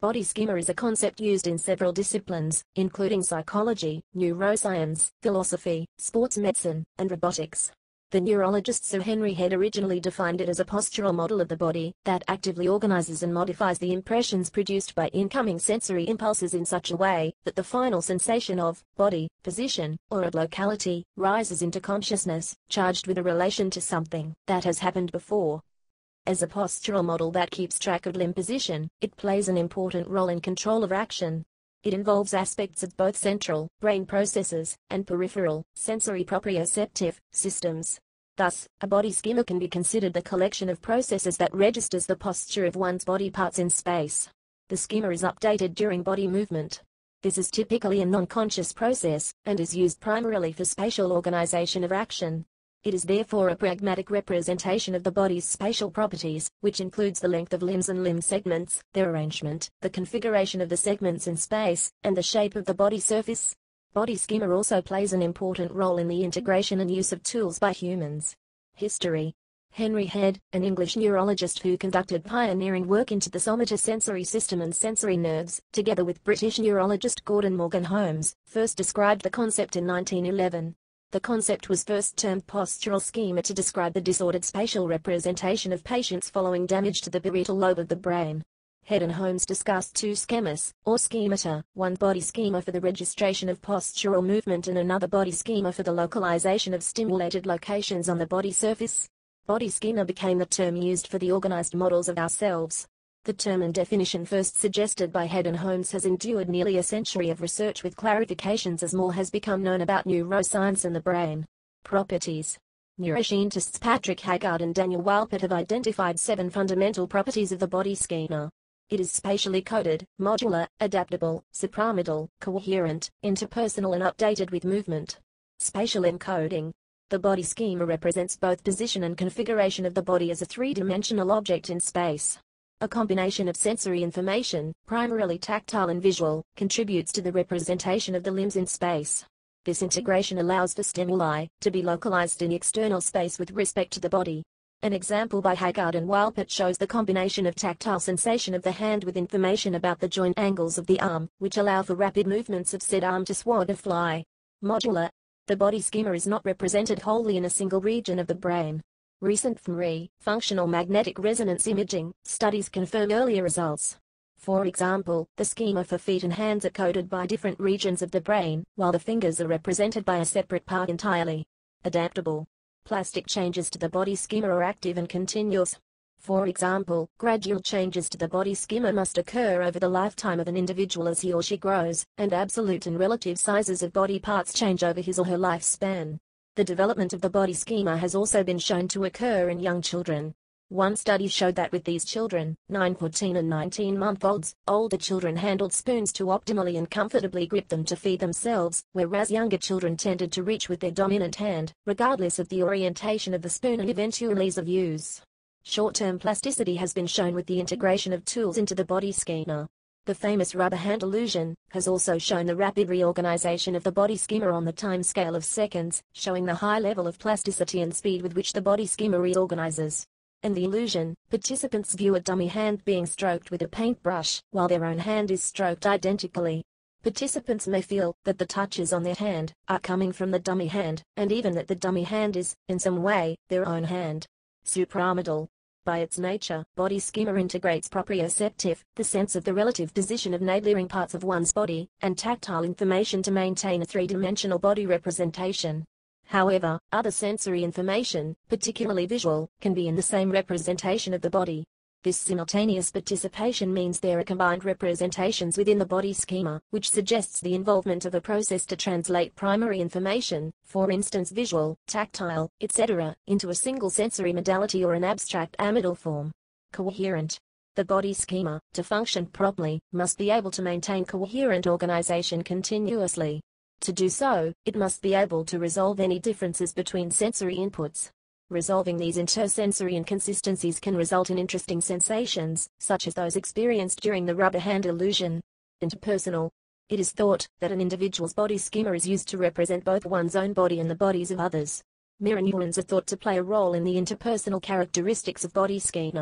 Body schema is a concept used in several disciplines, including psychology, neuroscience, philosophy, sports medicine, and robotics. The neurologist Sir Henry Head originally defined it as a postural model of the body that actively organizes and modifies the impressions produced by incoming sensory impulses in such a way that the final sensation of body, position, or of locality rises into consciousness, charged with a relation to something that has happened before. As a postural model that keeps track of limb position, it plays an important role in control of action. It involves aspects of both central, brain processes, and peripheral, sensory proprioceptive, systems. Thus, a body schema can be considered the collection of processes that registers the posture of one's body parts in space. The schema is updated during body movement. This is typically a non-conscious process, and is used primarily for spatial organization of action. It is therefore a pragmatic representation of the body's spatial properties, which includes the length of limbs and limb segments, their arrangement, the configuration of the segments in space, and the shape of the body surface. Body schema also plays an important role in the integration and use of tools by humans. History. Henry Head, an English neurologist who conducted pioneering work into the somatosensory system and sensory nerves, together with British neurologist Gordon Morgan Holmes, first described the concept in 1911. The concept was first termed postural schema to describe the disordered spatial representation of patients following damage to the parietal lobe of the brain. Head and Holmes discussed two schemas, or schemata, one body schema for the registration of postural movement and another body schema for the localization of stimulated locations on the body surface. Body schema became the term used for the organized models of ourselves. The term and definition first suggested by Head and Holmes has endured nearly a century of research with clarifications as more has become known about neuroscience and the brain. Properties. Neuroscientists Patrick Haggard and Daniel Walpert have identified 7 fundamental properties of the body schema. It is spatially coded, modular, adaptable, supramodal, coherent, interpersonal and updated with movement. Spatial encoding. The body schema represents both position and configuration of the body as a three-dimensional object in space. A combination of sensory information, primarily tactile and visual, contributes to the representation of the limbs in space. This integration allows for stimuli to be localized in external space with respect to the body. An example by Haggard and Walpert shows the combination of tactile sensation of the hand with information about the joint angles of the arm, which allow for rapid movements of said arm to swat or fly. Modular. The body schema is not represented wholly in a single region of the brain. Recent fMRI, functional magnetic resonance imaging, studies confirm earlier results. For example, the schema for feet and hands are coded by different regions of the brain, while the fingers are represented by a separate part entirely. Adaptable. Plastic changes to the body schema are active and continuous. For example, gradual changes to the body schema must occur over the lifetime of an individual as he or she grows, and absolute and relative sizes of body parts change over his or her lifespan. The development of the body schema has also been shown to occur in young children. One study showed that with these children, 9, 14 and 19-month-olds, older children handled spoons to optimally and comfortably grip them to feed themselves, whereas younger children tended to reach with their dominant hand, regardless of the orientation of the spoon and eventual ease of use. Short-term plasticity has been shown with the integration of tools into the body schema. The famous rubber hand illusion has also shown the rapid reorganization of the body schema on the time scale of seconds, showing the high level of plasticity and speed with which the body schema reorganizes. In the illusion, participants view a dummy hand being stroked with a paintbrush, while their own hand is stroked identically. Participants may feel that the touches on their hand are coming from the dummy hand, and even that the dummy hand is, in some way, their own hand. Supramodal. By its nature, body schema integrates proprioceptive, the sense of the relative position of neighboring parts of one's body, and tactile information to maintain a three-dimensional body representation. However, other sensory information, particularly visual, can be in the same representation of the body. This simultaneous participation means there are combined representations within the body schema, which suggests the involvement of a process to translate primary information, for instance visual, tactile, etc., into a single sensory modality or an abstract amidal form. Coherent. The body schema, to function properly, must be able to maintain coherent organization continuously. To do so, it must be able to resolve any differences between sensory inputs. Resolving these intersensory inconsistencies can result in interesting sensations, such as those experienced during the rubber hand illusion. Interpersonal. It is thought that an individual's body schema is used to represent both one's own body and the bodies of others. Mirror neurons are thought to play a role in the interpersonal characteristics of body schema.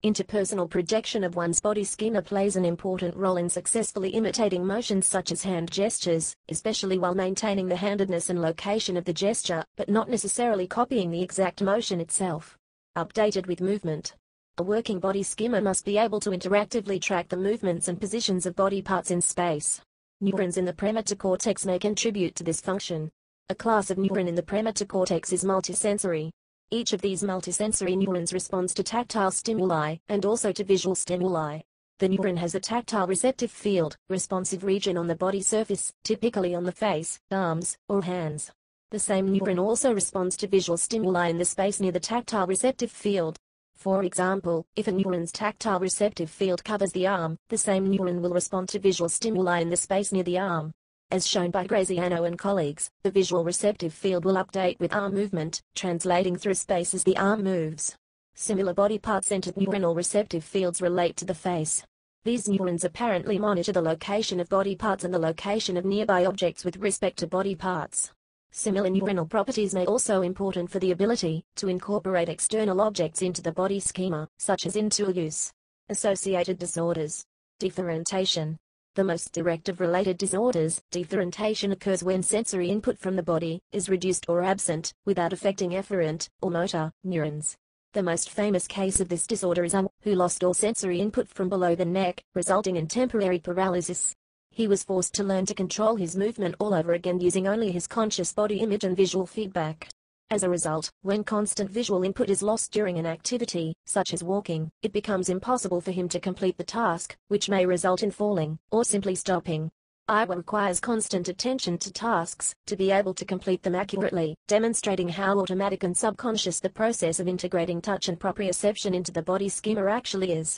Interpersonal projection of one's body schema plays an important role in successfully imitating motions such as hand gestures, especially while maintaining the handedness and location of the gesture, but not necessarily copying the exact motion itself. Updated with movement. A working body schema must be able to interactively track the movements and positions of body parts in space. Neurons in the premotor cortex may contribute to this function. A class of neuron in the premotor cortex is multisensory. Each of these multisensory neurons responds to tactile stimuli, and also to visual stimuli. The neuron has a tactile receptive field, responsive region on the body surface, typically on the face, arms, or hands. The same neuron also responds to visual stimuli in the space near the tactile receptive field. For example, if a neuron's tactile receptive field covers the arm, the same neuron will respond to visual stimuli in the space near the arm. As shown by Graziano and colleagues, the visual receptive field will update with arm movement, translating through space as the arm moves. Similar body part-centered neuronal receptive fields relate to the face. These neurons apparently monitor the location of body parts and the location of nearby objects with respect to body parts. Similar neuronal properties may also be important for the ability to incorporate external objects into the body schema, such as in tool use. Associated disorders. Differentiation. The most direct of related disorders, differentiation occurs when sensory input from the body is reduced or absent, without affecting efferent, or motor, neurons. The most famous case of this disorder is who lost all sensory input from below the neck, resulting in temporary paralysis. He was forced to learn to control his movement all over again using only his conscious body image and visual feedback. As a result, when constant visual input is lost during an activity, such as walking, it becomes impossible for him to complete the task, which may result in falling, or simply stopping. Iowa requires constant attention to tasks, to be able to complete them accurately, demonstrating how automatic and subconscious the process of integrating touch and proprioception into the body schema actually is.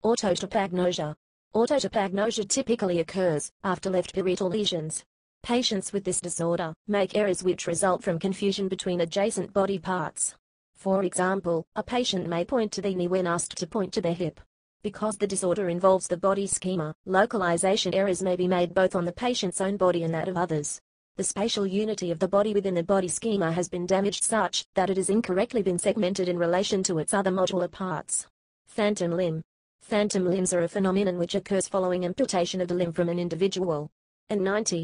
Agnosia. Agnosia typically occurs after left parietal lesions. Patients with this disorder make errors which result from confusion between adjacent body parts. For example, a patient may point to the knee when asked to point to their hip. Because the disorder involves the body schema, localization errors may be made both on the patient's own body and that of others. The spatial unity of the body within the body schema has been damaged such that it has incorrectly been segmented in relation to its other modular parts. Phantom limb. Phantom limbs are a phenomenon which occurs following amputation of a limb from an individual. In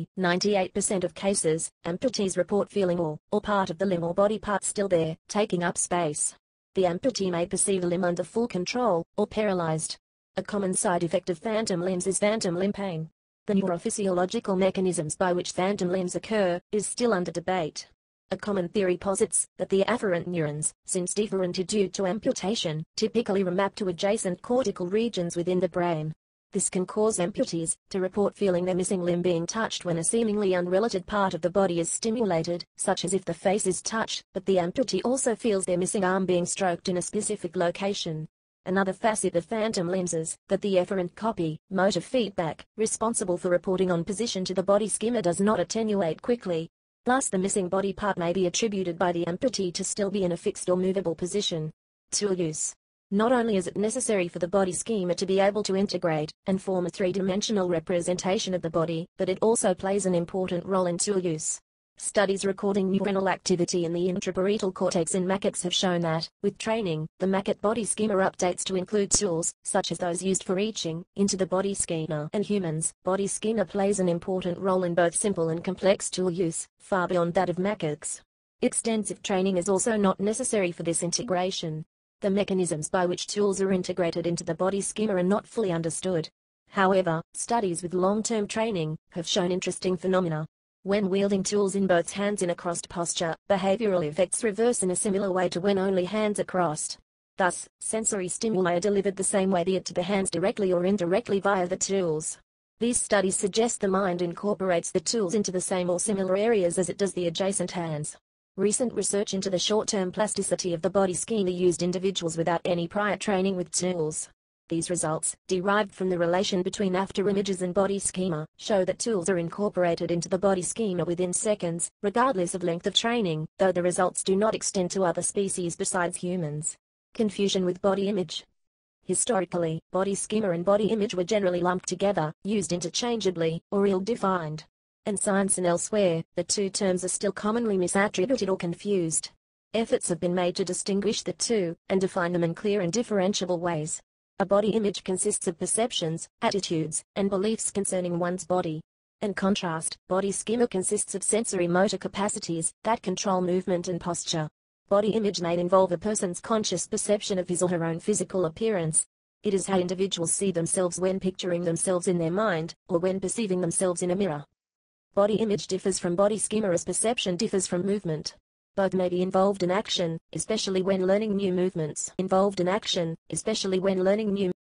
98% of cases, amputees report feeling all, or part of the limb or body part still there, taking up space. The amputee may perceive the limb under full control, or paralyzed. A common side effect of phantom limbs is phantom limb pain. The neurophysiological mechanisms by which phantom limbs occur is still under debate. A common theory posits that the afferent neurons, since differentiated due to amputation, typically remap to adjacent cortical regions within the brain. This can cause amputees to report feeling their missing limb being touched when a seemingly unrelated part of the body is stimulated, such as if the face is touched, but the amputee also feels their missing arm being stroked in a specific location. Another facet of phantom limbs is that the efferent copy, motor feedback, responsible for reporting on position to the body schema does not attenuate quickly. Thus the missing body part may be attributed by the amputee to still be in a fixed or movable position. Tool use. Not only is it necessary for the body schema to be able to integrate and form a three-dimensional representation of the body, but it also plays an important role in tool use. Studies recording neuronal activity in the intraparietal cortex in macaques have shown that, with training, the macaque body schema updates to include tools, such as those used for reaching, into the body schema. And humans, body schema plays an important role in both simple and complex tool use, far beyond that of macaques. Extensive training is also not necessary for this integration. The mechanisms by which tools are integrated into the body schema are not fully understood. However, studies with long-term training have shown interesting phenomena. When wielding tools in both hands in a crossed posture, behavioral effects reverse in a similar way to when only hands are crossed. Thus, sensory stimuli are delivered the same way, be it to the hands directly or indirectly via the tools. These studies suggest the mind incorporates the tools into the same or similar areas as it does the adjacent hands. Recent research into the short-term plasticity of the body schema used individuals without any prior training with tools. These results, derived from the relation between after images and body schema, show that tools are incorporated into the body schema within seconds, regardless of length of training, though the results do not extend to other species besides humans. Confusion with body image. Historically, body schema and body image were generally lumped together, used interchangeably, or ill-defined. In science and elsewhere, the two terms are still commonly misattributed or confused. Efforts have been made to distinguish the two, and define them in clear and differentiable ways. A body image consists of perceptions, attitudes, and beliefs concerning one's body. In contrast, body schema consists of sensory motor capacities that control movement and posture. Body image may involve a person's conscious perception of his or her own physical appearance. It is how individuals see themselves when picturing themselves in their mind, or when perceiving themselves in a mirror. Body image differs from body schema as perception differs from movement. Both may be involved in action, especially when learning new movements.